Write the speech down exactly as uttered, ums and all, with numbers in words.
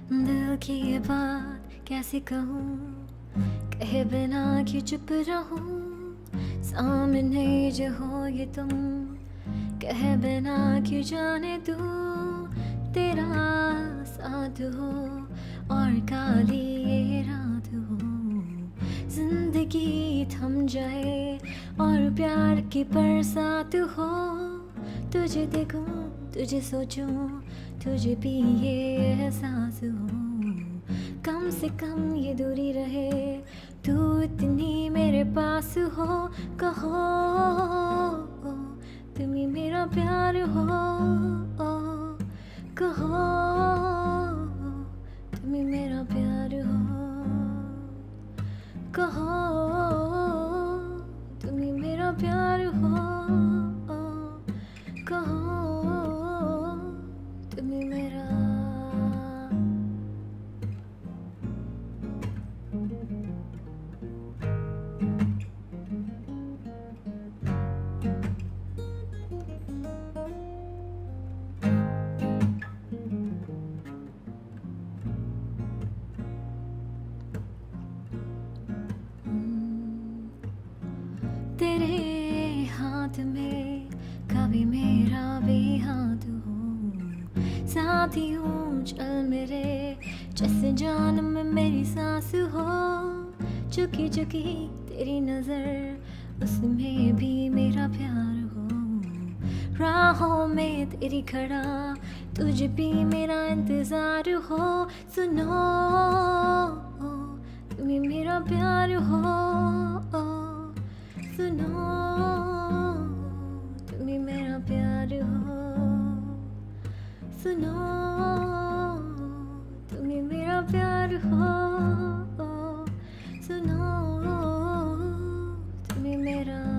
दिल की ये बात कैसे कहूँ, कहे बिना क्यों चुप रहूँ। सामने जो हो ये तुम, कहे बिना क्यों जाने दूँ। तेरा साथ हो और काली ये रात हो, जिंदगी थम जाए और प्यार की बरसात हो। तुझे देखूं, तुझे सोचूं, तुझे भी ये एहसास हो। कम से कम ये दूरी रहे, तू इतनी मेरे पास हो। कहो तुम ही मेरा प्यार हो, कहो तुम ही मेरा प्यार हो, कहो तुम ही मेरा प्यार हो, कहो तुम ही मेरा। तेरे हाथ में कभी मेरा भी हाथ हो, साथ ही हूँ चल मेरे, जैसे जान में मेरी सांस हो। चुकी चुकी तेरी नजर, उसमें भी मेरा प्यार हो। राहों में तेरी खड़ा, तुझे भी मेरा इंतजार हो। सुनो तुम्हें मेरा प्यार हो, सुनो तुम्हें मेरा प्यार हो, सुनो तुम्हें मेरा प्यार हो, सुनो तुम्हें मेरा